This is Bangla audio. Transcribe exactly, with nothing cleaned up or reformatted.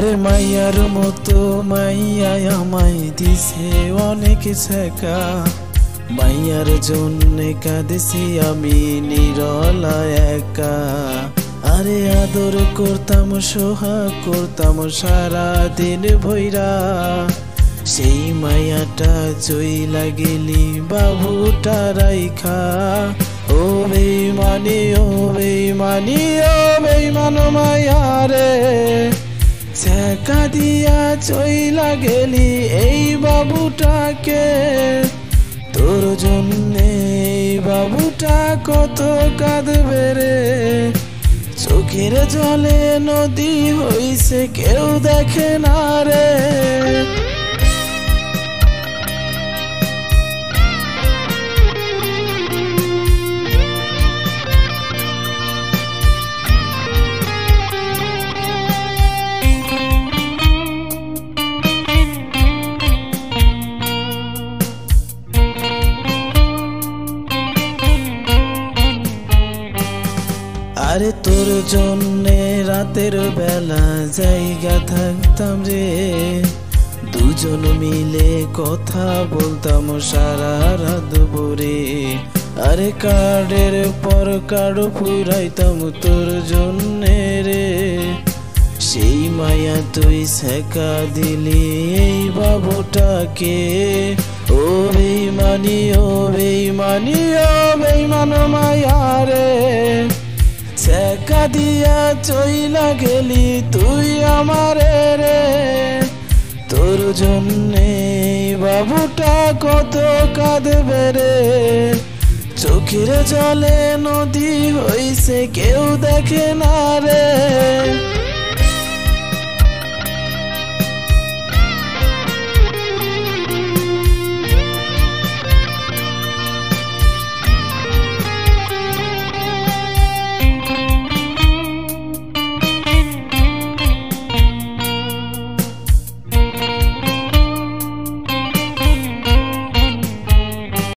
আরে মাইয়ার মতো মাইয়া আমায় দিছে অনেক ছেকা, মাইয়ার জন্যে কাঁদেছি আমি নিরলা একা। আরে আদর করতাম সোহাগ করতাম সারা দিন ভৈরা, সেই মায়াটা চইলা গেলি বাবুটা রাইখা। ও বেইমানি ও বেইমানি ও বেইমান মায়া রে, ছেকা দিয়া চইলা গেলি এই বাবুটাকে। তোর জন্যে এই বাবুটা কত কাঁদবে রে, চোখের জলে নদী হইছে কেউ দেখে না রে। আরে তোর জন্যে রাতের বেলা জায়গা থাকতাম রে, দুজন মিলে কথা বলতাম সারা রাত ভরে। আরে কার্ডের পর কার্ড ফুরাইতাম তোর জন্যে রে, সেই মায়া তুই ছেকা দিলি এই বাবুটাকে। ও বেইমানি ও বেইমানি ও বেইমান মায়া রে, ছেকা দিয়া চইলা গেলি তুই আমারে রে। তোর জন্যে বাবুটা কত কাঁদবে রে, চোখের জলে নদী হইছে কেউ দেখে না রে।